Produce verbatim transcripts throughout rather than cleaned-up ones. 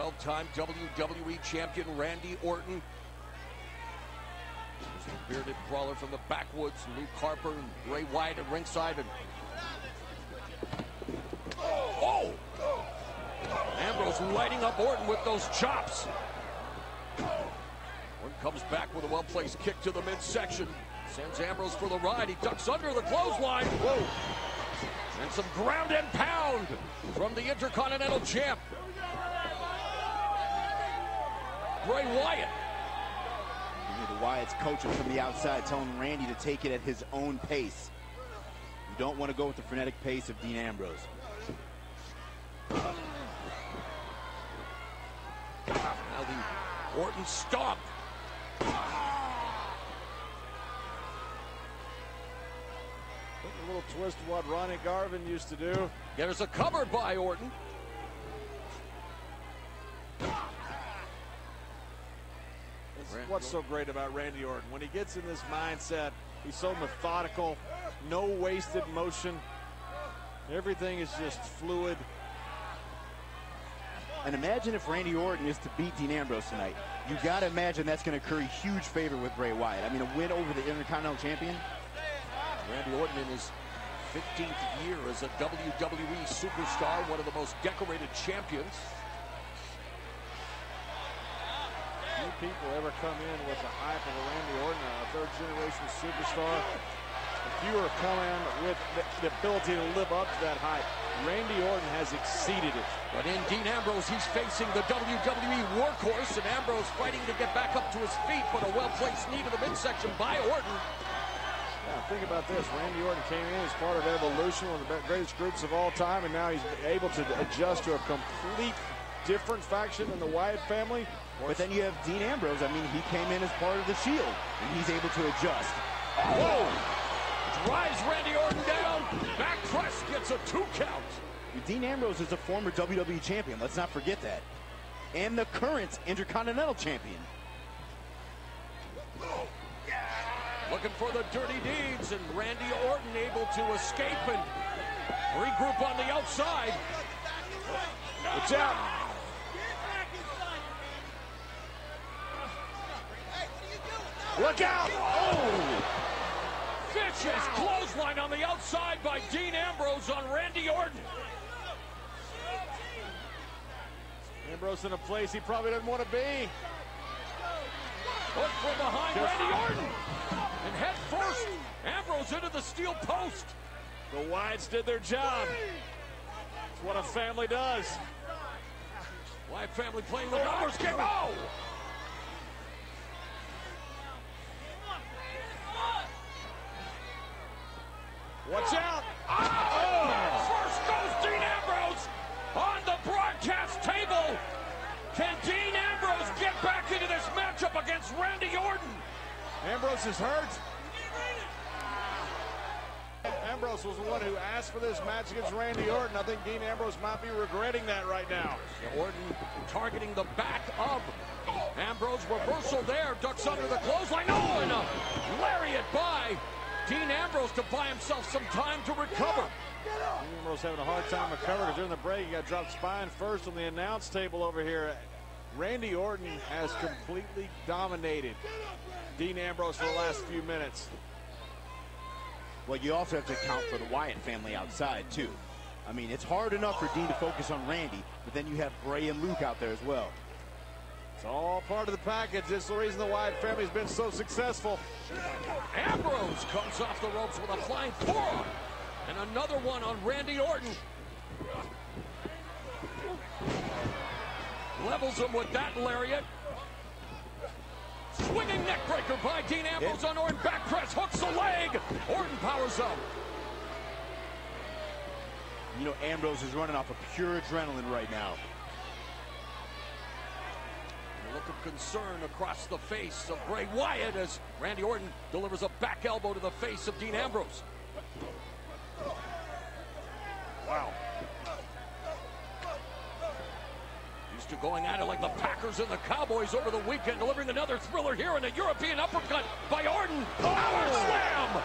twelve-time W W E champion Randy Orton. There's the bearded brawler from the backwoods, Luke Harper and Bray Wyatt at ringside. And oh! Ambrose lighting up Orton with those chops. Orton comes back with a well-placed kick to the midsection. Sends Ambrose for the ride. He ducks under the clothesline. Whoa! And some ground and pound from the Intercontinental Champ, Bray Wyatt. You hear the Wyatt's coaching from the outside, telling Randy to take it at his own pace. You don't want to go with the frenetic pace of Dean Ambrose. Now the Orton stomp. A little twist of what Ronnie Garvin used to do. There's a cover by Orton. That's what's so great about Randy Orton. When he gets in this mindset, he's so methodical, no wasted motion. Everything is just fluid. And imagine if Randy Orton is to beat Dean Ambrose tonight. You got to imagine that's going to curry huge favor with Bray Wyatt. I mean, a win over the Intercontinental Champion. Randy Orton in his fifteenth year as a W W E superstar, one of the most decorated champions. Few people ever come in with the hype of a Randy Orton, a third-generation superstar. Few are coming in with the, the ability to live up to that hype. Randy Orton has exceeded it. But in Dean Ambrose, he's facing the W W E workhorse, and Ambrose fighting to get back up to his feet, but a well-placed knee to the midsection by Orton. Yeah, think about this. Randy Orton came in as part of Evolution, one of the greatest groups of all time, and now he's able to adjust to a complete different faction in the Wyatt family. But then you have Dean Ambrose. I mean, he came in as part of the Shield, and he's able to adjust. Whoa! Drives Randy Orton down. Back press gets a two count. Dean Ambrose is a former W W E champion. Let's not forget that. And the current Intercontinental Champion. Looking for the dirty deeds, and Randy Orton able to escape and regroup on the outside. Watch out. Look out! Oh! Vicious clothesline on the outside by Dean Ambrose on Randy Orton. Ambrose in a place he probably doesn't want to be. Hook from behind Randy Orton. And head first, Ambrose into the steel post. The Wyatts did their job. It's what a family does. Wyatt family playing the numbers game. Oh! Watch out! Oh! First goes Dean Ambrose on the broadcast table. Can Dean Ambrose get back into this matchup against Randy Orton? Ambrose is hurt. Ambrose was the one who asked for this match against Randy Orton. I think Dean Ambrose might be regretting that right now. Orton targeting the back of Ambrose. Reversal there. Ducks under the clothesline. Oh, and a lariat by Dean Ambrose to buy himself some time to recover. Dean Ambrose having a hard time recovering because during the break he got dropped spine first on the announce table over here. Randy Orton has completely dominated Dean Ambrose for the last few minutes. Well, you also have to account for the Wyatt family outside, too. I mean, it's hard enough for Dean to focus on Randy, but then you have Bray and Luke out there as well. It's all part of the package. It's the reason the Wyatt family's been so successful. Ambrose comes off the ropes with a flying forearm. And another one on Randy Orton. Levels him with that lariat. Swinging neckbreaker by Dean Ambrose on Orton. Back press, hooks the leg. Orton powers up. You know, Ambrose is running off of pure adrenaline right now. A look of concern across the face of Bray Wyatt as Randy Orton delivers a back elbow to the face of Dean Ambrose. Wow. Used to going at it like the Packers and the Cowboys over the weekend, delivering another thriller here in a European uppercut by Orton. Power slam!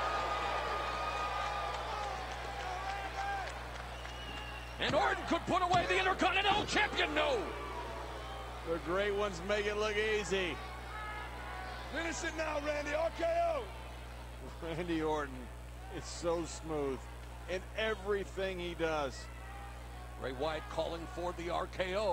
And Orton could put away the Intercontinental Champion. No! The great ones make it look easy. Finish it now, Randy. R K O. Randy Orton is so smooth in everything he does. Bray Wyatt calling for the R K O.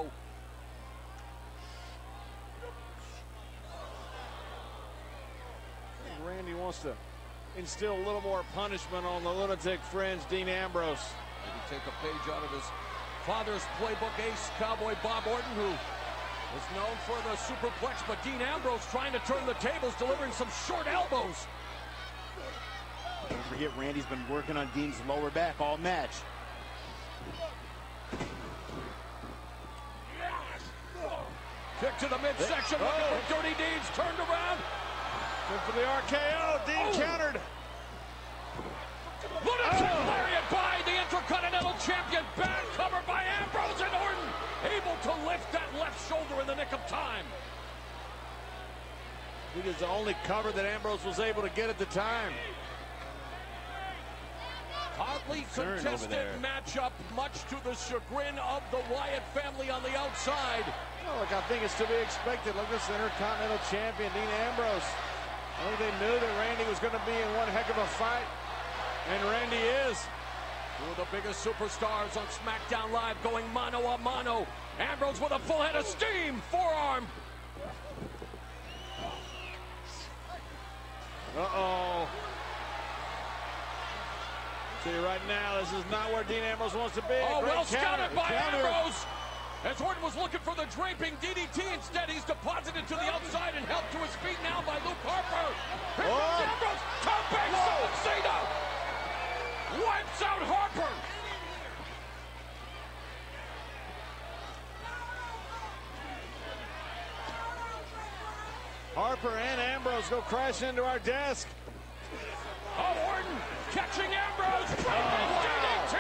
Randy wants to instill a little more punishment on the Lunatic Fringe, Dean Ambrose. Maybe take a page out of his father's playbook, ace Cowboy Bob Orton, who is known for the superplex, but Dean Ambrose trying to turn the tables, delivering some short elbows. Don't forget, Randy's been working on Dean's lower back all match. Kick to the midsection, looking Oh. for Dirty Deeds, turned around. Good for the R K O. Dean Oh. countered. Lunatic Oh. lariat by the Intercontinental Champion, bad cover by Ambrose, and Orton able to lift that left shoulder in the nick of time. I think it's the only cover that Ambrose was able to get at the time. Hotly Turn over contested there. matchup, much to the chagrin of the Wyatt family on the outside. Oh, look, I think it's to be expected. Look at this Intercontinental Champion, Dean Ambrose. I think they knew that Randy was going to be in one heck of a fight, and Randy is. Two of the biggest superstars on SmackDown Live going mano a mano. Ambrose with a full head of steam, forearm. Uh-oh. See, right now, this is not where Dean Ambrose wants to be. Oh, Great well counter. scouted by Counter. Ambrose. As Orton was looking for the draping D D T, instead he's deposited to the outside and helped to his feet now by Luke Harper. Here Oh. comes Ambrose. Topic Cena. Wipes out Harper. Harper and Ambrose go crash into our desk. Oh, Orton catching Ambrose. Draping wow. D D T.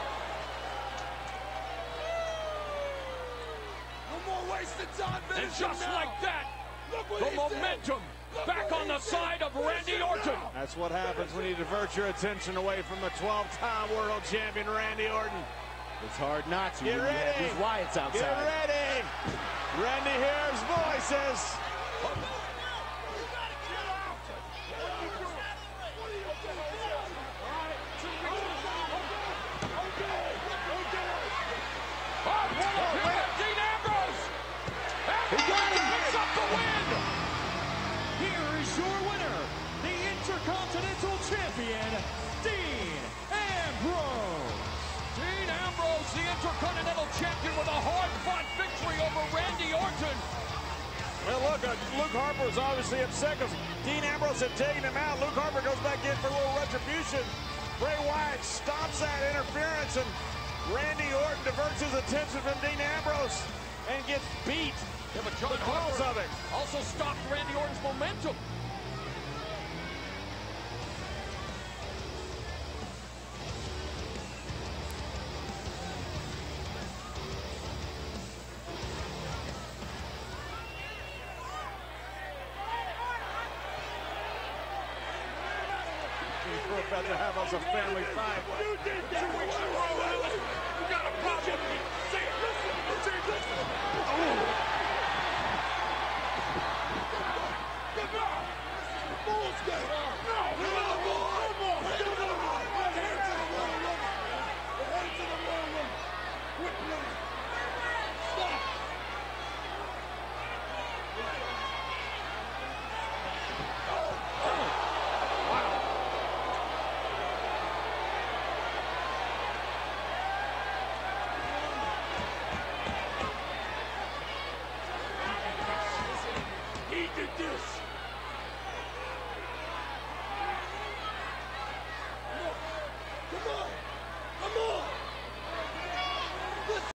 No more wasted time. And Finish just him now. like that, Look what the he did. momentum Look back what on he the did. side of Finish Randy him Orton. now. That's what happens when you divert your attention away from the twelve-time world champion, Randy Orton. It's hard not to Get when you have ready. these Wyatts outside. Get ready. Randy hears voices. Oh, what a hit by Dean Ambrose! Ambrose picks up the win! Here is your winner, the Intercontinental Champion, Dean Ambrose. Dean Ambrose, the Intercontinental Champion, with a hard-fought victory over Randy Orton. Well, look, uh, Luke Harper is obviously upset because Dean Ambrose had taken him out. Luke Harper goes back in for a little retribution. Bray Wyatt stops that interference, and Randy Orton diverts his attention from Dean Ambrose and gets beat. Yeah, but John Because Harper of it. also stopped Randy Orton's momentum. We're about to have us a family fight. You did that two weeks in a row, Alex. You got a problem. Say it. Listen. Say it. Listen. Good God. Bull's dead. No. No.